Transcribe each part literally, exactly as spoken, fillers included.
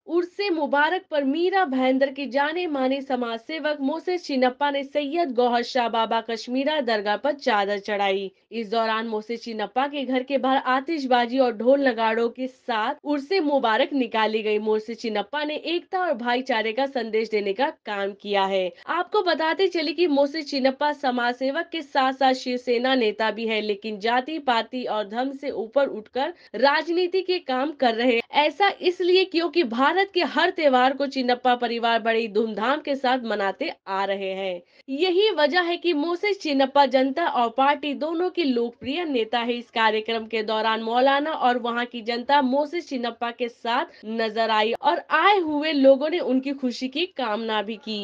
उर्से मुबारक पर मीरा भाईंदर के जाने माने समाज सेवक मोसेस चिन्नप्पा ने सैयद गौहर शाह बाबा कश्मीरा दरगाह पर चादर चढ़ाई। इस दौरान मोसेस चिन्नप्पा के घर के बाहर आतिशबाजी और ढोल नगाड़ों के साथ उर्से मुबारक निकाली गई। मोसेस चिन्नप्पा ने एकता और भाईचारे का संदेश देने का काम किया है। आपको बताते चले कि मोसेस चिन्नप्पा समाज सेवक के साथ साथ शिवसेना नेता भी है, लेकिन जाति पाति और धर्म से ऊपर उठकर राजनीति के काम कर रहे हैं। ऐसा इसलिए क्योंकि भारत के हर त्योहार को चिन्नप्पा परिवार बड़ी धूमधाम के साथ मनाते आ रहे हैं। यही वजह है कि मोसेस चिन्नप्पा जनता और पार्टी दोनों के लोकप्रिय नेता है। इस कार्यक्रम के दौरान मौलाना और वहां की जनता मोसेस चिन्नप्पा के साथ नजर आई और आए हुए लोगों ने उनकी खुशी की कामना भी की।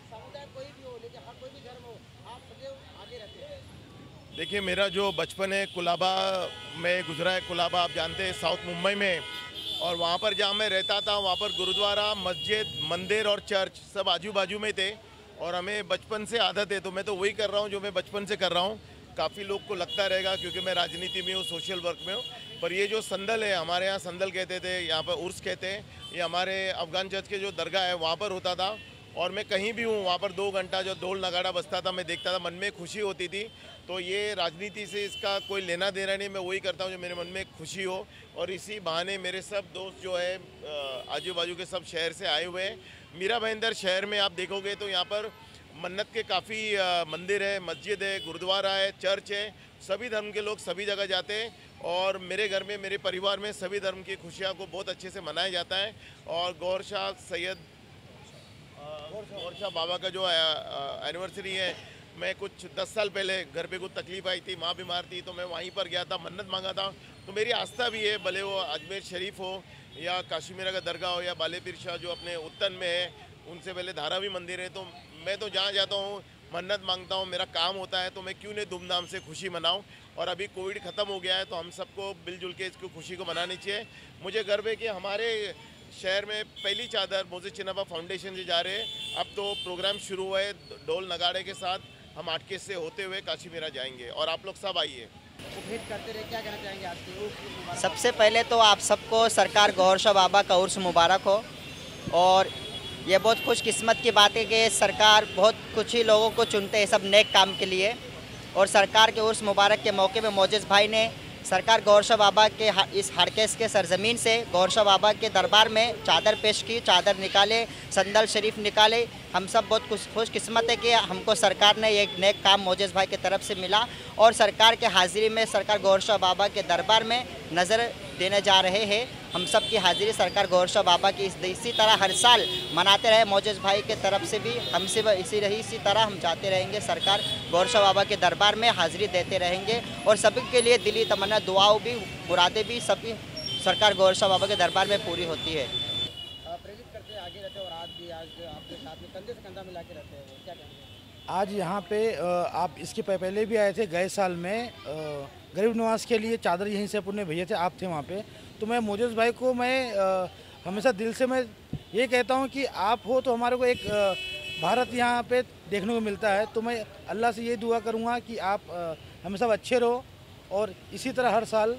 देखिए, मेरा जो बचपन है कुलाबा में गुजरा है। कुलाबा आप जानते हैं साउथ मुंबई में, और वहाँ पर जहाँ मैं रहता था वहाँ पर गुरुद्वारा, मस्जिद, मंदिर और चर्च सब आजू बाजू में थे। और हमें बचपन से आदत है, तो मैं तो वही कर रहा हूँ जो मैं बचपन से कर रहा हूँ। काफ़ी लोग को लगता रहेगा क्योंकि मैं राजनीति में हूँ, सोशल वर्क में हूँ। पर ये जो संदल है, हमारे यहाँ संदल कहते थे, यहाँ पर उर्स कहते हैं। ये हमारे अफगान चर्च के जो दरगाह है वहाँ पर होता था। और मैं कहीं भी हूँ वहाँ पर दो घंटा जो ढोल नगाड़ा बजता था मैं देखता था, मन में खुशी होती थी। तो ये राजनीति से इसका कोई लेना देना नहीं, मैं वही करता हूँ जो मेरे मन में खुशी हो। और इसी बहाने मेरे सब दोस्त जो है आजू बाजू के सब शहर से आए हुए हैं। मीरा भाईंदर शहर में आप देखोगे तो यहाँ पर मन्नत के काफ़ी मंदिर है, मस्जिद है, गुरुद्वारा है, चर्च है। सभी धर्म के लोग सभी जगह जाते हैं। और मेरे घर में, मेरे परिवार में सभी धर्म की खुशियाँ को बहुत अच्छे से मनाया जाता है। और गौहर शाह सैयद गौहर शाह बाबा का जो एनिवर्सरी है, मैं कुछ दस साल पहले घर पे कुछ तकलीफ आई थी, माँ बीमार थी, तो मैं वहीं पर गया था, मन्नत मांगा था। तो मेरी आस्था भी है, भले वो अजमेर शरीफ हो या काशीमीरा का दरगाह हो या बाले पीर शाह जो अपने उत्तन में है, उनसे पहले धारावी मंदिर है। तो मैं तो जहाँ जाता हूँ मन्नत मांगता हूँ, मेरा काम होता है, तो मैं क्यों नहीं धूमधाम से खुशी मनाऊँ। और अभी कोविड ख़त्म हो गया है तो हम सबको मिलजुल के इसको खुशी को मनानी चाहिए। मुझे गर्व है कि हमारे शहर में पहली चादर मोसेस चिन्नप्पा फाउंडेशन से जा रहे हैं। अब तो प्रोग्राम शुरू हुआ है, ढोल नगाड़े के साथ हम आटके से होते हुए काशीमीरा जाएंगे और आप लोग सब आइए। भेंट करते रहे, क्या कहना चाहेंगे आज के? सबसे पहले तो आप सबको सरकार गौहर शाह बाबा का उर्स मुबारक हो। और ये बहुत खुशकिस्मत की बात है कि सरकार बहुत कुछ ही लोगों को चुनते हैं सब नेक काम के लिए। और सरकार के उर्स मुबारक के मौके में मोजेज़ भाई ने सरकार गौहर शाह बाबा के इस हरकेस के सरजमीन से गौहर शाह बाबा के दरबार में चादर पेश की, चादर निकाले, संदल शरीफ निकाले। हम सब बहुत खुश खुशकिस्मत है कि हमको सरकार ने एक नेक काम मोजेज़ भाई की तरफ से मिला। और सरकार के हाज़िरी में सरकार गौहर शाह बाबा के दरबार में नज़र देने जा रहे हैं। हम सब की हाज़िरी सरकार गौहर शाह बाबा की इस इसी तरह हर साल मनाते रहे। मोजेज़ भाई के तरफ से भी हमसे इसी रही इसी तरह हम जाते रहेंगे, सरकार गौहर शाह बाबा के दरबार में हाज़िरी देते रहेंगे। और सभी के लिए दिली तमन्ना, दुआओं भी, मुरादें भी सभी सरकार गौहर शाह बाबा के दरबार में पूरी होती है। प्रेरित करते आगे रहते हैं और आज भी आज आपके साथ में कंधे से कंधा मिला के रहते हैं, क्या कहेंगे? आज यहाँ पे आप इसके पहले भी आए थे, गए साल में गरीब नवाज के लिए चादर यहीं से अपने भेजे थे, आप थे वहाँ पे। तो मैं मोजेज़ भाई को मैं हमेशा दिल से मैं ये कहता हूँ कि आप हो तो हमारे को एक भारत यहाँ पे देखने को मिलता है। तो मैं अल्लाह से ये दुआ करूँगा कि आप हमेशा अच्छे रहो और इसी तरह हर साल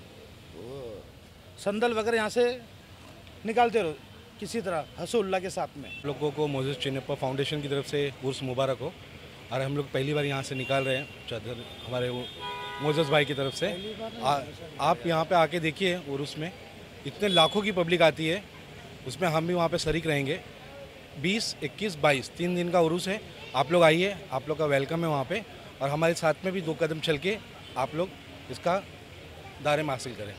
संदल वगैरह यहाँ से निकालते रहो किसी तरह हर्षोल्लाह के साथ में। लोगों को मोसेस चिन्नप्पा फाउंडेशन की तरफ से उर्स मुबारक हो। और हम लोग पहली बार यहाँ से निकाल रहे हैं चादर हमारे मोसेस भाई की तरफ से। आ, आप यहाँ पे आके देखिए उर्स में इतने लाखों की पब्लिक आती है, उसमें हम भी वहाँ पे शरीक रहेंगे। बीस, इक्कीस, बाईस तीन दिन का उर्स है। आप लोग आइए, आप लोग का वेलकम है वहाँ पे। और हमारे साथ में भी दो कदम चल के आप लोग इसका दायरे में हासिल करें।